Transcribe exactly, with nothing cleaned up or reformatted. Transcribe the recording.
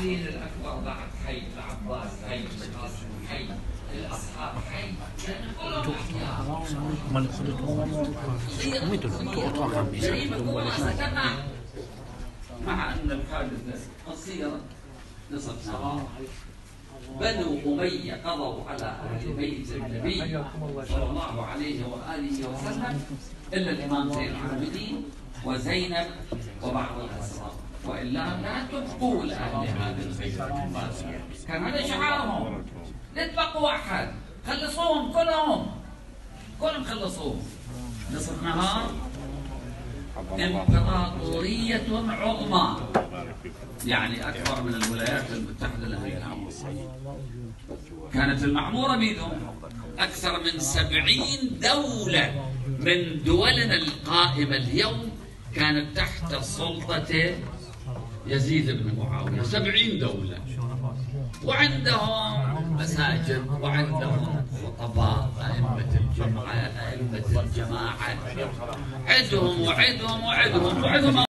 علي الأكبر بعد حي، العباس حي، القاسم حي، الأصحاب حي، كلهم أحياء. مع أن الحادثة قصيرة نصف ساعة. بنو أمية قضوا على أهل بيت النبي صلى الله عليه وآله وسلم إلا الإمام زين العابدين وزينب وبعض الأسرار، وإلا لا تبقوا لأهل هذا البيت. كان هذا شعارهم، لا تبقوا أحد، خلصوهم كلهم، كلهم خلصوهم. نصف نهار إمبراطورية عظمى، يعني أكبر من الولايات المتحدة الأمريكية. كانت المعمورة بيدهم أكثر من سبعين دولة من دولنا القائمة اليوم كانت تحت سلطة يزيد بن معاوية، سبعين دولة، وعندهم مساجد وعندهم خطباء، أئمة الجمعة، أئمة الجماعة، عدهم وعدهم وعدهم وعدهم